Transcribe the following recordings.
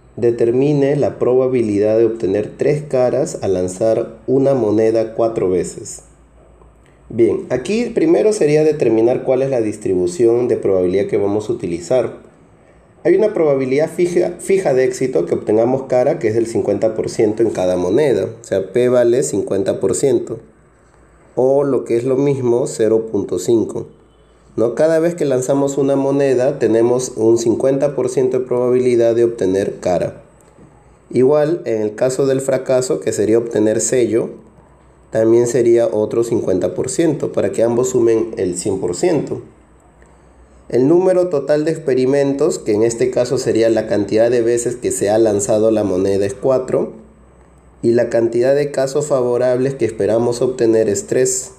Determine la probabilidad de obtener 3 caras al lanzar una moneda 4 veces. Bien, aquí primero sería determinar cuál es la distribución de probabilidad que vamos a utilizar. Hay una probabilidad fija de éxito que obtengamos cara, que es del 50% en cada moneda. O sea, P vale 50%. O lo que es lo mismo, 0.5. ¿No? Cada vez que lanzamos una moneda tenemos un 50% de probabilidad de obtener cara. Igual, en el caso del fracaso, que sería obtener sello, también sería otro 50% para que ambos sumen el 100%. El número total de experimentos, que en este caso sería la cantidad de veces que se ha lanzado la moneda, es 4. Y la cantidad de casos favorables que esperamos obtener es 3.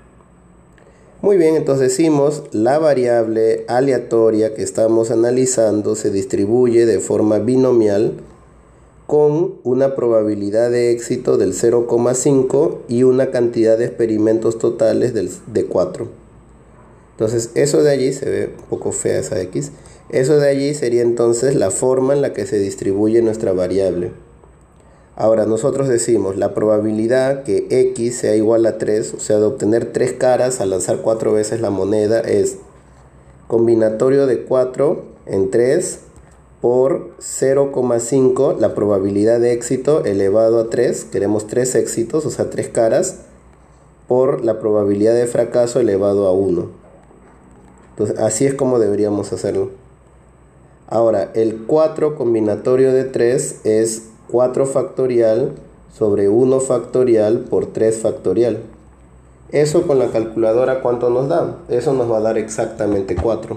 Muy bien, entonces decimos la variable aleatoria que estamos analizando se distribuye de forma binomial con una probabilidad de éxito del 0,5 y una cantidad de experimentos totales de 4. Entonces eso de allí, se ve un poco fea esa X, eso de allí sería entonces la forma en la que se distribuye nuestra variable. Ahora nosotros decimos la probabilidad que X sea igual a 3, o sea de obtener 3 caras al lanzar 4 veces la moneda, es combinatorio de 4 en 3 por 0,5 la probabilidad de éxito elevado a 3, queremos 3 éxitos, o sea 3 caras, por la probabilidad de fracaso elevado a 1. Entonces así es como deberíamos hacerlo. Ahora el 4 combinatorio de 3 es 4 factorial sobre 1 factorial por 3 factorial. Eso con la calculadora, ¿cuánto nos da? Eso nos va a dar exactamente 4.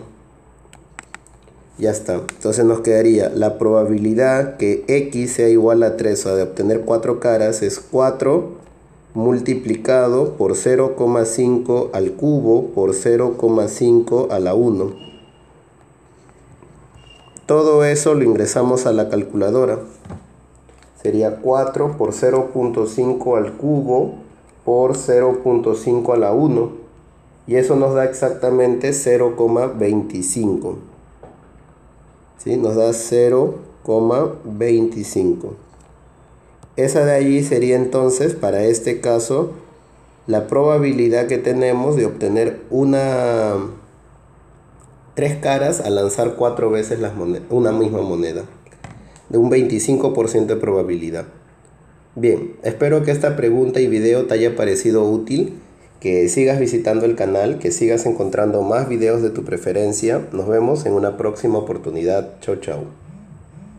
Ya está. Entonces nos quedaría la probabilidad que X sea igual a 3, o sea, de obtener 4 caras, es 4 multiplicado por 0,5 al cubo por 0,5 a la 1. Todo eso lo ingresamos a la calculadora. Sería 4 por 0,5 al cubo por 0,5 a la 1. Y eso nos da exactamente 0,25. ¿Sí? Nos da 0,25. Esa de allí sería entonces, para este caso, la probabilidad que tenemos de obtener 3 caras al lanzar 4 veces una misma moneda, de un 25% de probabilidad. Bien, espero que esta pregunta y video te haya parecido útil, que sigas visitando el canal, que sigas encontrando más videos de tu preferencia. Nos vemos en una próxima oportunidad. Chau, chau.